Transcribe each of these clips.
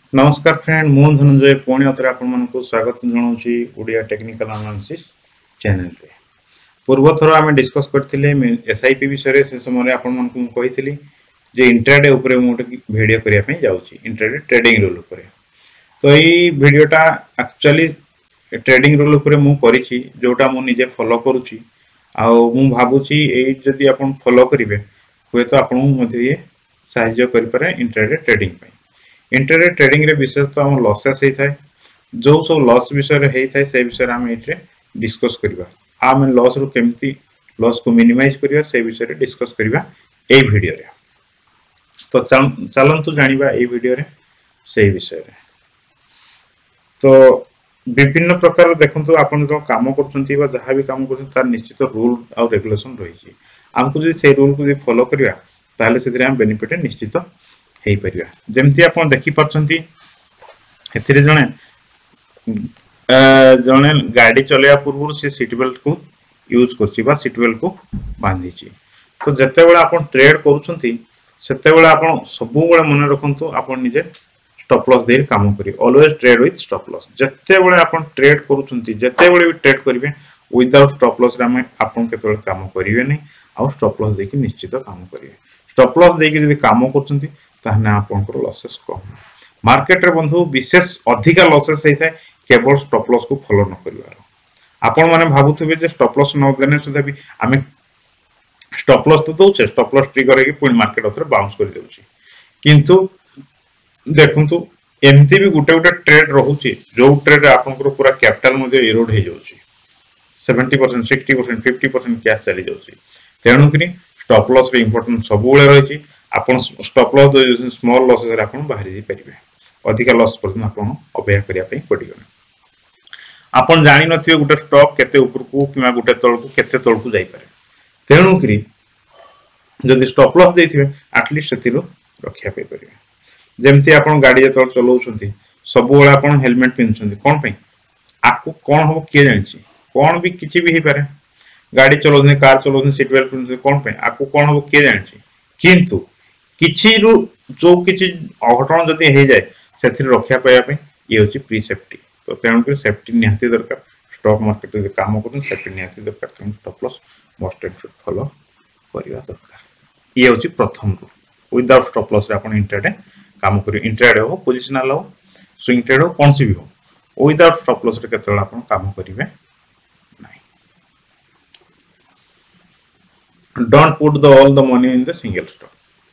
नमस्कार फ्रेंड मु धनंजय पुणी अथरे आपण मानकु स्वागत जणाउछि ओडिया टेक्निकल एनालिसिस चैनल रे। पूर्व थरो आमे डिस्कस करथिले एसआईपी विषय से समय आपण मानकु कहिथिली जे इंट्राडे ऊपर मु वीडियो करिया पे जाउछि इंट्राडे ट्रेडिंग रूल ऊपर। तो ई वीडियोटा एक्चुअली ट्रेडिंग रूल ऊपर मु करिछि जोटा मु निजे फॉलो करूछि आ मु भाबुछि ए जदी आपण फॉलो करिवे होय तो आपण मध्ये ये सहाय्य करि पारे इंट्राडे ट्रेडिंग पे। इंट्राडे ट्रेडिंग रे विशेष तो हम लॉसेस हे थाए जो सब लॉस विषय रे हे थाए से विषय हम एठे डिस्कस करबा। हम लॉस रो केमती लॉस को मिनिमाइज करबा से विषय रे डिस्कस करबा ए वीडियो रे। तो चलंतु जानिबा ए वीडियो रे से विषय रे। तो विभिन्न प्रकार देखंतु आपण जो काम करछंती बा जहां भी काम करछन तार निश्चित रूल और रेगुलेशन रही छी। हमको जे से रूल को जे फॉलो करबा ताले से हम बेनिफिट निश्चित हे परिया। जेमती आपण देखि परछंती एथिरे जणे गाड़ी चलेया पूर्व से सीट बेल्ट को यूज करछि बा सीट बेल्ट को बांधी छी। तो जते बेला आपण ट्रेड करूछंती सेते बेला आपण सबु बेला मन रखंतु आपण निजे स्टॉप लॉस दे काम करी। Always trade with stop loss. जते बेला आपण ट्रेड करूछंती जते बेला भी ट्रेड करिवे विदाउट स्टॉप लॉस रे हम आपण केते बेला काम करिवे नै आ स्टॉप लॉस देकी निश्चित काम करिवे। स्टॉप लॉस देकी जदी काम करछंती ताहने आपनकर लॉसेस कम। मार्केट रे बंधु विशेष अधिका लॉसेस हे थाए केवल स्टॉप लॉस को फॉलो न करिवार। आपण माने भाबुथिबे जे स्टॉप लॉस न देने सुधा भी आमे स्टॉप लॉस तो दोछे स्टॉप लॉस ट्रिगर हे पुणी मार्केट उतर बाउंस कर देउची। किंतु देखंतु एमती भी गुटे गुटे ट्रेड रहउची जो ट्रेड रे आपनकर पूरा कैपिटल मध्ये एरोड हे जाउची 70% 60% 50% कैश चली जाउची। तेनु कि स्टॉप लॉस रे इंपोर्टेंट सब बेले रहिची। आपण स्टॉप लॉस दो स्मॉल लॉस रे आपण बाहर जी परिबे अधिक लॉस पर आपण अपेक्षा करिया पे पडिगन। आपण जानि नथिबे गुटे स्टॉक केते ऊपर को किमा गुटे तळ को केते तळ को जाई पारे। तेनु कि जदि स्टॉप लॉस देथिबे एटलीस्ट सेतिरो रक्षा पे परिबे। जेमती आपण गाड़ी जे तळ चलाउछंती सब बेला आपण हेलमेट पिनछंती कोन पे आकु कोन हो के जानिछि कोन भी किछि भी हे पारे। गाड़ी चलाउछंती कार चलाउछंती सीट बेल्ट पिनछंती कोन पे आकु कोन हो के जानिछि। किंतु किछि रु जो किछि अघटन जदि हे जाय सेथिर रक्षा पाया पे ये होछि प्री सेफ्टी। तो तेनु कि सेफ्टी निहाती दरकार। स्टॉक मार्केट रे काम करन सेफ्टी निहाती दरकार। तेनु stop loss must and should follow करिवा दरकार। ये होछि प्रथम रूल। विदाउट स्टॉप लॉस रे आपण इंट्राडे काम करि। इंट्राडे हो पोजिशनल हो स्विंग ट्रेड हो कोनसी भी हो विदाउट स्टॉप लॉस रे केतला आपण काम करिवे नाही। Don't put the all the money in the single stock.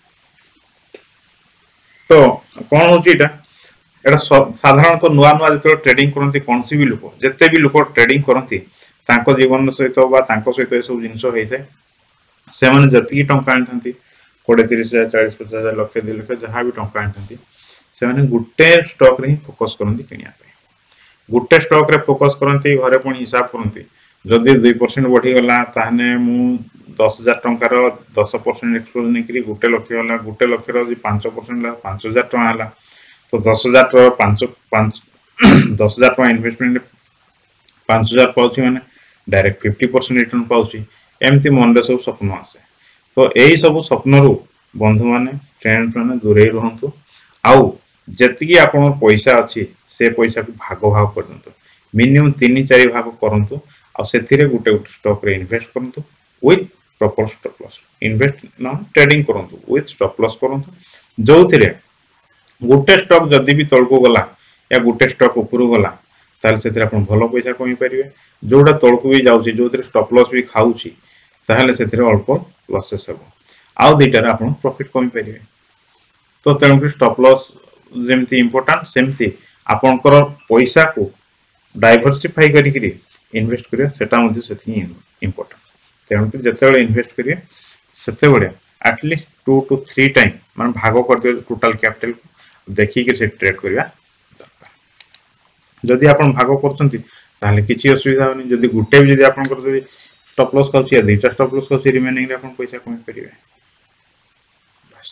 तो कौन होची एटा साधारणतः नुआ नुआ जतो ट्रेडिंग करंती कोनसी भी लोक जते भी लोक ट्रेडिंग करंती तांको जीवन सहित बा तांको सहित सब जिंस होई थाए से माने जति टंका आनथंती 20 30 हजार 40 50 हजार लाख 2 लाख जहां भी टंका आनथंती से माने गुटे स्टॉक रे फोकस करंती किनिया पे। गुटे स्टॉक रे फोकस करंती घरे पण हिसाब करंती जदि 2% बढ़ी गला ताहने मु 10,000 टंकार 10% एक्सपोज नेकरी गुटे लक्ष होला गुटे लक्ष रो 5% ला 5000 टका हला। तो 10,000 रो 5 10,000 टका इन्वेस्टमेंट 5000 पाउची माने डायरेक्ट 50% रिटर्न पाउची। एमती मन रे सब सपन आसे। तो एई सब सपन रो बंधु माने फ्रेंड माने दूरे रहंतु आउ जति आपन पैसा अछि से पैसा को भाग भाग करंतु मिनिमम 3-4 भाग करंतु आ सेथिरे गुटे गुटे स्टॉक रे इन्वेस्ट करंतु with proper stop loss. Invest न ट्रेडिंग करंतु विथ स्टॉप लॉस करंतु जोथिरे गुटे स्टॉक जदी भी तळको गला या गुटे स्टॉक ऊपर गला ताल सेथिरे आपण भलो पैसा कमी परिबे। जोडा तळको भी जाउची जोथिरे स्टॉप लॉस भी खाउची ताहले सेथिरे अल्प लॉसेस हेबो आउ दुईटारे आपण प्रॉफिट कमी परिबे। तो तेणु स्टॉप लॉस जेमती इंपोर्टेंट सेमती आपनकर पैसा को डाइवर्सिफाई करिकरी इन्वेस्ट करिया सेटा मध्ये सेथि इंपोर्टेंट। तेणु कि जते बेले इन्वेस्ट करिए सेते बेले एटलीस्ट 2 to 3 टाइम मान भाग कर दियो टोटल कैपिटल को देखि के से ट्रेड करिया दरकार। जदि आपण भाग करछंती ताले किछि असुविधा होनी। जदि गुटे भी जदि आपण कर जदि स्टॉप लॉस खाउची या दुईटा स्टॉप लॉस खाउची रिमेनिंग रे आपण पैसा कमी करिवे बस।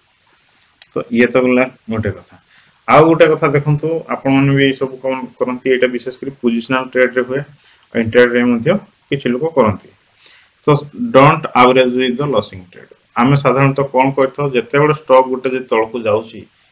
तो ये तो गला मोटे कथा। आ गोटे कथा देखंतु आपण मन भी सब कोन करंती एटा विशेष करी पोजिशनल ट्रेड रे होय इंट्राडे रे मध्ये किछि लोक करंती। तो don't average with the losing trade. आमे साधारणतः कोन करथौ जते बड स्टॉक गुटे जे तळ को जाउची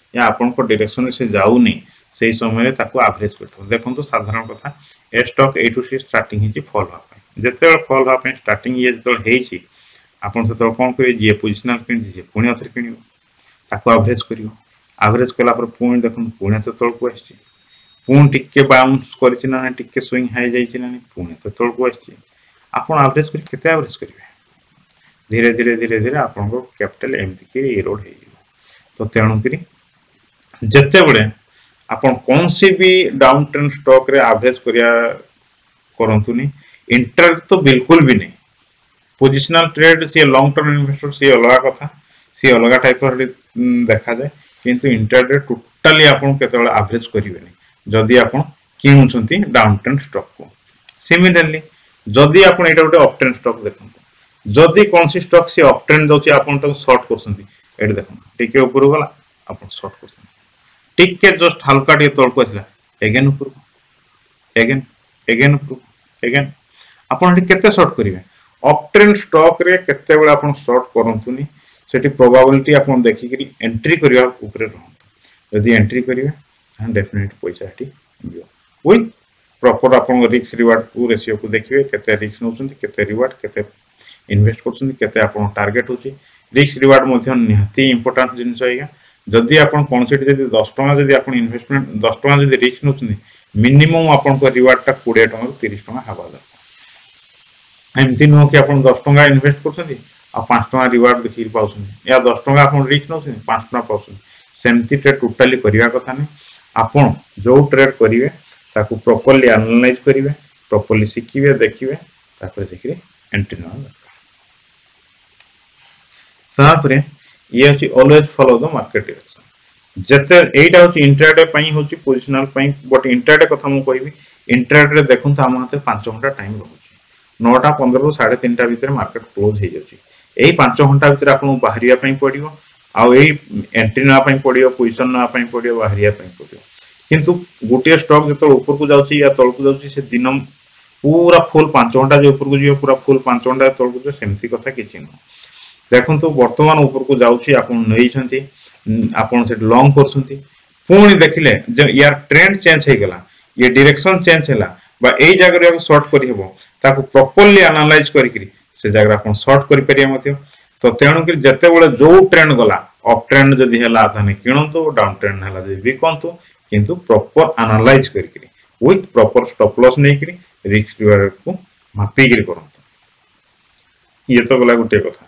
या आपण को डायरेक्शन से जाउनी से समय ताको एवरेज करथो देखंतु साधारण कथा ए स्टॉक ए टू सी स्टार्टिंग हिची फॉल हा जेते फॉल हा स्टार्टिंग ये जेते हेची आपण से कोन करे जे पोजिशनल किन जे पुणी अथर किनियो ताको एवरेज करियो एवरेज कला पर पुणी देखन पुणी तो तळ को आछि पुणी टिके बाउंस करछि ना टिके स्विंग हाई जाइछि ना पुणी तो तळ को आछि आपण एवरेज करि केते एवरेज करिवे धीरे धीरे धीरे धीरे आपण को कैपिटल एमति के एरोड हे तो तेणु करी जत्ते बड़े आपण कौन सी भी डाउन ट्रेंड स्टॉक रे एवरेज करिया करंतुनी इंट्राडे तो बिल्कुल भी नहीं पोजिशनल ट्रेड से लॉन्ग टर्म इन्वेस्टर से अलग कथा से अलग टाइप देखा जाए किंतु इंट्राडे टोटली आपण केतेबेला एवरेज करिवेनी जदी आपण किनुछंती डाउन ट्रेंड स्टॉक को सिमिलरली जदी आपण एटा गोटे अप ट्रेंड स्टॉक देखंतु जदी कोनसी स्टॉक से अप ट्रेंड दोची आपण तो शॉर्ट करसंती एटा देखंतु टिके ऊपर गला आपण शॉर्ट करसंती टिके जस्ट हल्का टे तळ को आछला अगेन ऊपर अगेन अगेन ऊपर अगेन आपण एटी केते शॉर्ट करिवे अप ट्रेंड स्टॉक रे केते बेला आपण शॉर्ट करंतुनी सेठी प्रोबेबिलिटी आपण देखि करी एंट्री करिया ऊपर रहंतु यदि एंट्री करिवे हां डेफिनेट पैसा एटी दियो विथ प्रॉपर आपण रिस्क रिवार्ड को रेशियो को देखिवे केते रिस्क नउछंती केते रिवार्ड केते इन्वेस्ट करछंती केते आपण टारगेट होची रिस्क रिवार्ड मध्ये निहाती इंपोर्टेंट जिंस होइगा जदि आपण कोनसेट जदि 10 टका जदि आपण इन्वेस्टमेंट 10 टका जदि रिस्क नउछंती मिनिमम आपण को रिवार्ड टा 20 टका 30 टका हबा दरकार एमती नो कि आपण 10 टका इन्वेस्ट करछंती आ 5 टका रिवार्ड देखि पाउछंती या 10 टका आपण रिस्क नउछंती 5 टका पाउछंती सेमती ट्रेड टोटली करिया कथा नै आपण जो ट्रेड करिवे ताकू प्रॉपर्ली एनालाइज करिवे प्रॉपर्ली सिखिवे देखिवे तापर देखिरे एंट्री न दरकार तापरे ये होची always follow the market direction जते एटा होची इंट्राडे पई होची पोजिशनल पई बट इंट्राडे कथा मु कहबी इंट्राडे रे देखुन त हम हाते 5 घंटा टाइम रहउची 9:15 रु 3:30 भीतर मार्केट क्लोज हे जाउची एई 5 घंटा भीतर आपन बाहरिया पई पडियो आ एई एंट्री ना पई पडियो पोजीशन ना पई पडियो बाहरिया पई पडियो किंतु गोटे स्टॉक जतो ऊपर को जाउची या तळ को जाउची से दिन पूरा फुल 5 घंटा जे ऊपर को जियो पूरा फुल 5 घंटा तळ को सेमती कथा किछि न देखो तो वर्तमान ऊपर को जाउची आपण नै छंती आपण से लॉन्ग करसंती पुणी देखिले जे यार ट्रेंड चेंज हे गेला ये डायरेक्शन चेंज हैला बा एई जगह रे शॉर्ट करि हेबो ताको प्रॉपर्ली एनालाइज करिकरी से जगह आपण शॉर्ट करि परिया मते तो तेणु कि जते बेले जो ट्रेंड गला अप ट्रेंड जदी हैला थाने किनंतु डाउन ट्रेंड हैला जदी बिकंतु किंतु प्रॉपर एनालाइज करिकरी विथ प्रॉपर स्टॉप लॉस नै करी रिस्क रिवार्ड को मापी करी करंतु ये तो गला गुटे कथा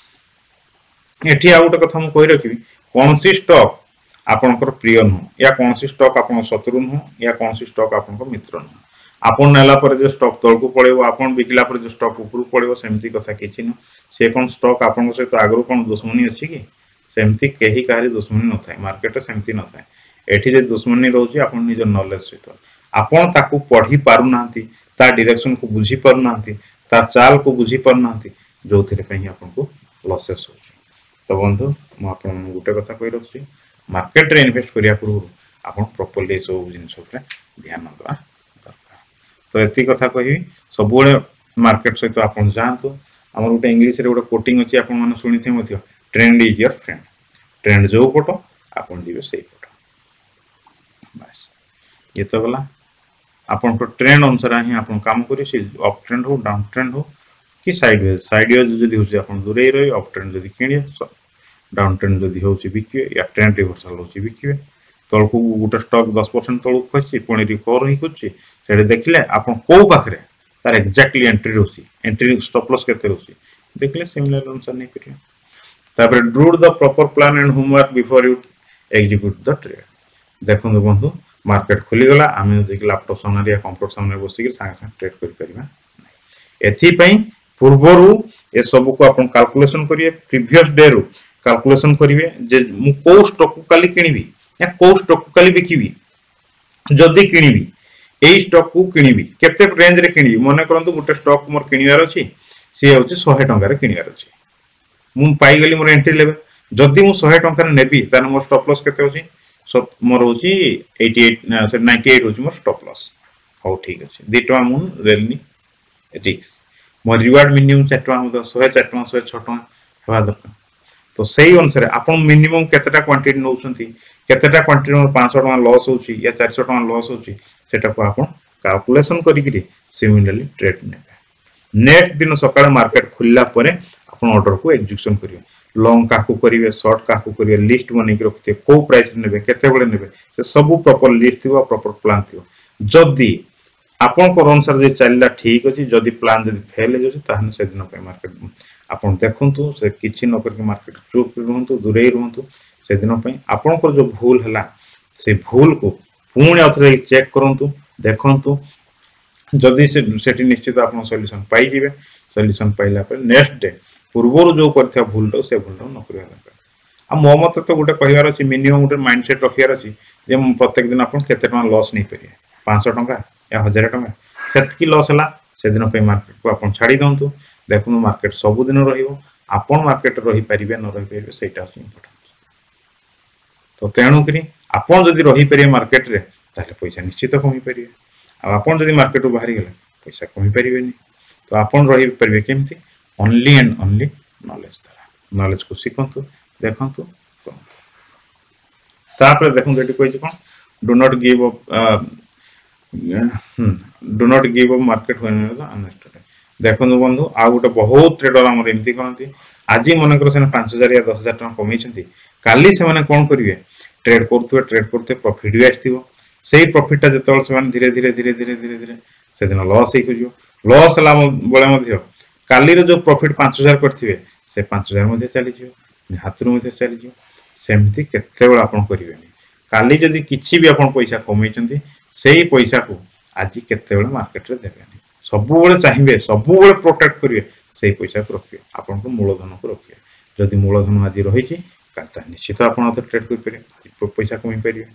एठी आ गोटे कथा मु कहि रखिबी कोनसी स्टॉक आपनकर प्रिय न या कोनसी स्टॉक आपन शत्रु न या कोनसी स्टॉक आपनकर मित्र न आपन नेला पर जे स्टॉक तळ को पळेबो आपन बिकला पर जे स्टॉक ऊपर पळेबो सेमती कथा किछि न से कोन स्टॉक आपन से तो आगरो कोन दुश्मनी अछि कि सेमती केही कारी दुश्मनी न थाय मार्केट सेमती न थाय एठी जे दुश्मनी रहउची आपन निज नॉलेज सहित आपन ताकू पढी पारु नांती ता डायरेक्शन को बुझी पारु नांती ता चाल को बुझी पारु नांती जोथिरे पई आपन को लॉसेस हो तो बंधु मु आपन गुटे कथा कहि रखछि मार्केट रे इन्वेस्ट करिया पूर्व आपन प्रॉपर्ली सब जिंस ऊपर ध्यान दवा दरकार तो एती कथा कहि सबुळे मार्केट सहित आपन जानतो हमर गुटे इंग्लिश रे गुटे कोटिंग अछि आपन माने सुनिथे मथियो trend is your friend trend जो पटो आपन दिबे सेही पटो बस ये तो गला आपन को ट्रेंड अनुसार ही आपन काम करी से अप ट्रेंड हो डाउन ट्रेंड हो कि साइडवेज जदी होची आपण दूरे रही अप ट्रेंड जदी किनिए डाउन ट्रेंड जदी होची बिकिए या ट्रेंड रिवर्सल होची बिकिए तळको गुटे स्टॉक 10% तळको खछि पुणी रिकवर ही होची सेडे देखिले आपण को पाखरे तार एक्जेक्टली एंट्री होची एंट्री स्टॉप लॉस केते होची देखिले सिमिलर अनुसार नै करियो तापर draw the proper plan and homework before you execute the trade देखो बंधु मार्केट खुली गला आमे जे लैपटॉप सामने या कंप्यूटर सामने बसी के संग ट्रेड करि परिबा एथि पई पूर्वरु ए सब को आपण कैलकुलेशन करिए प्रीवियस डे रु कैलकुलेशन करिवे जे मु को स्टॉक काली किनिबी या को स्टॉक काली बिकिबी जदी किनिबी एई स्टॉक को किनिबी केते रेंज रे किनिबी मने करंतु गुटे स्टॉक मोर किनिवार अछि से होछि 100 टका रे किनिवार अछि मु पाई गली मोर एंट्री लेवल जदी मु 100 टका रे नेबी तान मोर स्टॉप लॉस केते होछि मोर होछि 88 से 98 होछि मोर स्टॉप लॉस हो ठीक अछि 2 टका मु रेलनी रिस्क मोर रिवार्ड मिनिमम 4 टका 104 टका 106 टका हवा दरकार तो सही अनुसार आपण मिनिमम केतेटा क्वांटिटी नौछंती केतेटा क्वांटिटी 500 टका लॉस होची या 400 टका लॉस होची सेटा को आपण कैलकुलेशन करिकरी सिमिलरली ट्रेड नेबे नेक्स्ट दिन सकाळ मार्केट खुलला परे आपण ऑर्डर को एग्जीक्यूशन करिवे लॉन्ग काकू करिवे शॉर्ट काकू करिवे लिस्ट बनै के रखते को प्राइस नेबे केते बेले नेबे से सब प्रॉपर लिस्ट थिबो प्रॉपर प्लान थिबो जदी आपण को अनुसार जे चलला ठीक अछि जदी प्लान जदी फेल हो ताहने से दिन पे मार्केट आपण देखंतु से किछि न करके मार्केट चुप रहंतु दूरे रहंतु से दिन पे आपण को जो भूल हला से भूल को पुणी अथरे चेक करंतु देखंतु जदी से सेठी निश्चित आपण सॉल्यूशन पाई जिवे सॉल्यूशन पाइला पर नेक्स्ट डे पूर्वरु जो करथिया भूल तो से भूल न करिया दरकार आ मो मत तो गुटे कहिवार अछि मिनिमम गुटे माइंडसेट रखियार अछि जे प्रत्येक दिन आपण केते टका लॉस नै परिए 500 टका या 1000 टका सेतकी लॉस हला से दिन पे मार्केट को आपण छाडी दंतु देखनु मार्केट सब दिन रहिबो आपण मार्केट रहि परिबे न रहि परिबे सेटा इम्पोर्टेंट तो तेणु करी आपण जदी रहि परिए मार्केट रे ताले पैसा निश्चित कमी परिए आ आपण जदी मार्केट बाहरी गेला पैसा कमी परिबेनी तो आपण रहि परिबे केमती ओनली एंड ओनली नॉलेज द्वारा नॉलेज को सिखंतु देखंतु तापर देखंतु एटी कोइ कोन do not give up do not give up market when unsteady देखंतु बंधु आ गोटे बहुत ट्रेडर हमर एमती करंती आज मन कर से 5000 या 10000 टका कमी छंती काली से माने कोन करिवे ट्रेड करते प्रॉफिट भी आथिबो सेही प्रॉफिट जतल से माने धीरे धीरे धीरे धीरे धीरे धीरे से दिन लॉस हे कुजो लॉस हला बळे मध्य काली रो जो प्रॉफिट 5000 करथिबे से 5000 मध्ये चली जियो हाथ रो मध्ये चली जियो सेमती केते बेला आपण करिवेनी काली जदी किछि भी आपण पैसा कमै छंती सेही पैसा को आज केते बेला मार्केट रे देबेनी सब बेले चाहिबे सब बेले प्रोटेक्ट करिवे सेही पैसा को रखिए आपण को मूलधन को रखिए जदी मूलधन आज रहिछि काता निश्चित आपण तो ट्रेड कर परिवे पैसा कमै परिवे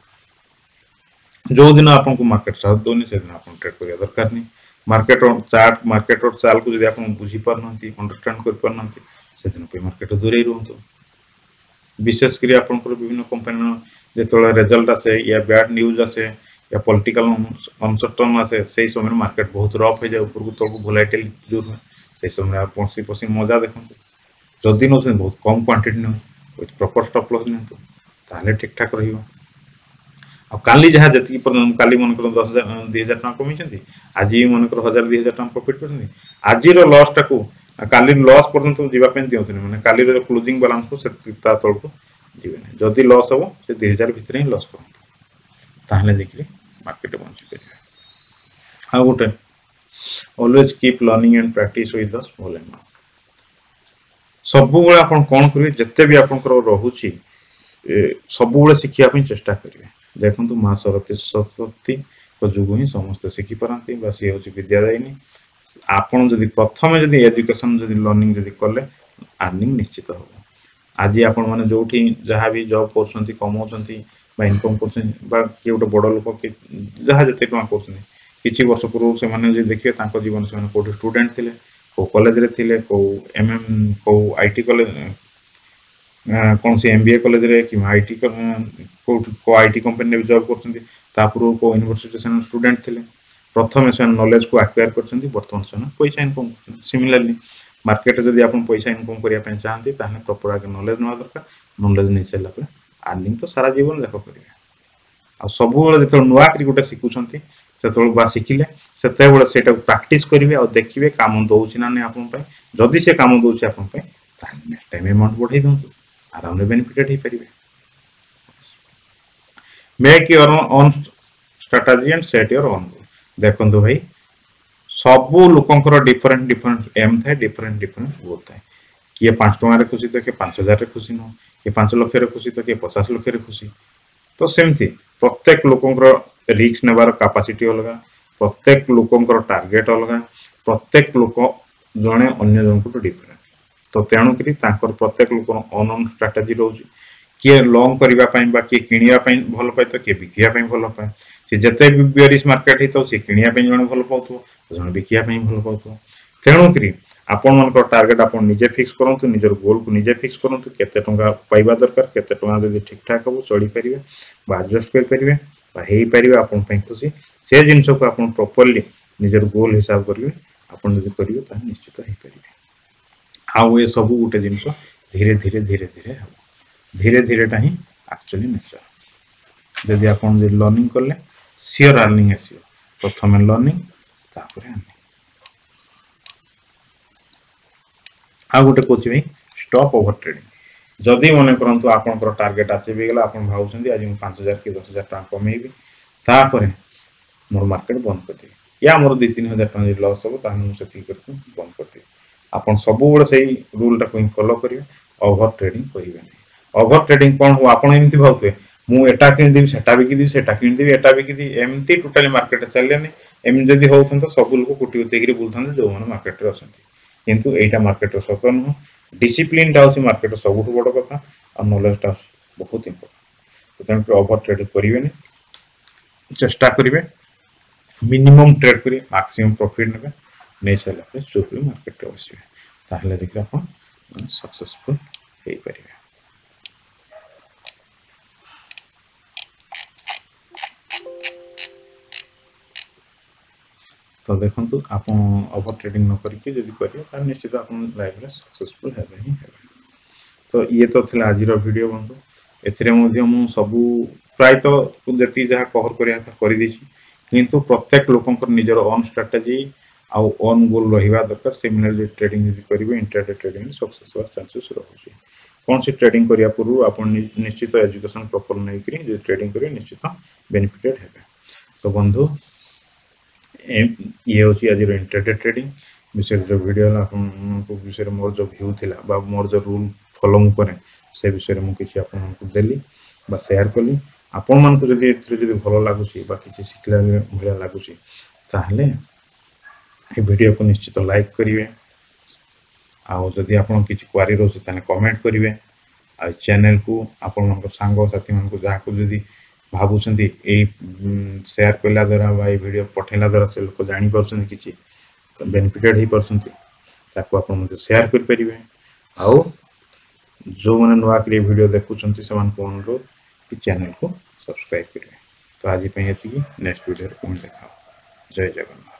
जो दिन आपन को मार्केट साथ दोनी से दिन आपन ट्रेड करिया दरकार नहीं मार्केट और चार्ट मार्केट और चाल को जदी आपन बुझी पार नंती अंडरस्टैंड कर पार नंती से दिन पे मार्केट दूरे रहंतो विशेष करी आपन को विभिन्न कंपनी जेतोला रिजल्ट आसे या बैड न्यूज़ आसे या पॉलिटिकल अनसर्टन आसे सेही समय मार्केट बहुत रफ हो जाय ऊपर को तल को वोलेटिल जो सेही समय आप पसी मजा देखंतो जदी नो से बहुत कम क्वांटिटी न विथ प्रॉपर स्टॉप लॉस नंतो ताले ठीक ठाक रहिबो आ काली जहा जति काली मन कर 10000 2000 टका कमी छथि आज मन कर 1000 2000 टका प्रॉफिट करथि आज रो लॉस टाको काली लॉस पर्यंत जीवा पे दियथि माने काली रो क्लोजिंग बैलेंस को से ता तळ को जीवे जदी लॉस हो से 2000 भीतर ही लॉस करथि ताहले देखि मार्केट पहुंची पे आ गोटे always keep learning and practice with the small amount सब बेला आपण कोन करिवे जत्ते भी आपण कर रहूची सब बेला सिखिया पे चेष्टा करिवे देखंतु मां सरस्वती को जुगु ही समस्त सिखि परंती बस ये होची विद्यादायिनी आपण जदी प्रथम जदी एजुकेशन जदी लर्निंग जदी करले अर्निंग निश्चित हो आज आपण माने जोठी जहा भी जॉब करछंती कमाउछंती बा इनकम करछंती बा के गोटे बड़ लोक के जहा जते टका करछंती किछि वर्ष पूर्व से माने जे देखिए तांको जीवन से माने कोठी स्टूडेंट थिले को कॉलेज रे थिले को एमएम को आईटी कॉलेज कौन सी एमबीए कॉलेज रे कि आईटी को आईटी कंपनी में जॉब करछंती तापुरो को यूनिवर्सिटी से स्टूडेंट थिले प्रथम से नॉलेज को एक्वायर करछंती वर्तमान से पैसा इनकम सिमिलरली मार्केट जदी आपण पैसा इनकम करिया पे चाहंती ताने प्रॉपर आगे नॉलेज न दरकार नॉलेज नै चला पे अर्निंग तो सारा जीवन जाक करिवे आ सब बेले जतो नुवा करी गोटे सिखुछंती सेतो बा सिखिले सेते बेले सेटा प्रैक्टिस करिवे आ देखिवे काम दोउछि ना नै आपण पे जदी से काम दोउछि आपण पे ताने नेक्स्ट टाइम अमाउंट बढ़ाई दंतु आराम रे बेनिफिटेड हे परिवे make your own strategy and set your own देखंतु भाई सब लोकंकर डिफरेंट डिफरेंट एम थाए डिफरेंट डिफरेंट गोल थाए किए 5 टका रे खुशी तो के 5000 रे खुशी न के 5 लाख रे खुशी तो के 50 लाख रे खुशी तो सेमती प्रत्येक लोकंकर रिस्क नेबार कैपेसिटी अलगा प्रत्येक लोकंकर टार्गेट अलगा प्रत्येक लोक जने अन्य जन को डिफरेंट तो तेणु करी तांकर प्रत्येक लोकर ओन स्ट्रेटजी रहउची किए लॉन्ग करिवा पई बा किए किनिया पई भल पाए तो किए बिकिया पई भल पाए से जते बेरिश मार्केट हितो से किनिया पई जने भल पाउतो जने बिकिया पई भल पाउतो तेणु करी आपण मनकर टार्गेट आपण निजे फिक्स करंतु निजर गोल को निजे फिक्स करंतु केते टंका पाइबा दरकार केते टंका जदी ठीक ठाक हो चली परिबे बा एडजस्ट कर परिबे बा हेई परिबे आपण पई खुशी से जिंस को आपण प्रॉपर्ली निजर गोल हिसाब करिवे आपण जदी करिवे ता निश्चित हेई परिबे आउ ए सब गोटे जिनस धीरे धीरे धीरे धीरे हम धीरे धीरे टा ही एक्चुअली नेचर जदि आप लर्निंग कले सियोर अर्निंग आसो प्रथम लर्निंग तापर अर्निंग आ गोटे कौच भाई स्टॉप ओवर ट्रेडिंग जदि मन करूँ आपंकर टार्गेट अचीव होगा आप भावुं आज 5,000 कि 10,000 टका कमेबी तापर मोर मार्केट बंद करदेवी या मोर 2-3,000 टका लॉस हम मुझे बंद करदेवी आप सब से रूल टाक फॉलो करेंगे ओवर ट्रेडिंग करेंगे ओवर ट्रेडिंग कौन हो आप भावुए मुझा किदेवी सेटा बिकिदेवी सेटा किदेवी एटा बिकिदेवी एमती टोटाली मार्केट चलेनी एमती जब होता तो सब लोग कोटी कोटी बुलता जो मैंने मार्केट अच्छा किंतु एटा मार्केट सत नुह डिसिप्लिन टा हूँ मार्केट सब बड़ कथा और नॉलेज टा बहुत इंपोर्टेंट तेणुकर ओवर ट्रेड करेंगे चेष्टा करेंगे मिनिमम ट्रेड करेंगे मैक्सिमम प्रॉफिट ने नहीं सारे चुप मार्केट बसवे ताहले देखिए आप सक्सेसफुल हो पारे तो देखो आप ओवर ट्रेडिंग न करके जब करेंगे निश्चित आप लाइफ में सक्सेसफुल हेबे ही हेबे तो ये तो थी आज वीडियो बंधु एवं सबू प्रायतः जी जहाँ कवर कर किंतु प्रत्येक लोक निजर ओन स्ट्राटेजी आउ ओन गोल रहा दरकार से ट्रेडिंग करेंगे इंट्राडे ट्रेडिंग सक्सेस होवार चांसेस रोचे कौन सी ट्रेडिंग करने पूर्व आप निश्चित एजुकेशन प्रॉपर नहीं ट्रेडिंग करेंगे निश्चित बेनिफिटेड है तो बंधु ये हूँ आज इंट्राडे ट्रेडिंग विषय जो वीडियो विषय मोर जो व्यू थिला मोर जो रूल फॉलो मु करे से विषय मुझे किसी आपको देली शेयर कली आपण मानक जब भल लगुच कि शिखला भाया लगुच ताहले ये वीडियो को निश्चित लाइक करेंगे आदि आप किसी क्वारी रोचे कमेंट करेंगे आ चैनल को आपण सांग साथी मान जहाँ को जदि भावुं शेयर कला द्वारा वीडियो पठेला द्वारा से लोग जापर कि बेनिफिटेड हो पार्टी शेयर करेंगे आउ जो मैंने नुआ वीडियो देखुं से अनुरोध कि चैनल को सब्सक्राइब करेंगे तो आज ये नेक्स्ट वीडियो पुणी देखा जय जगन्नाथ।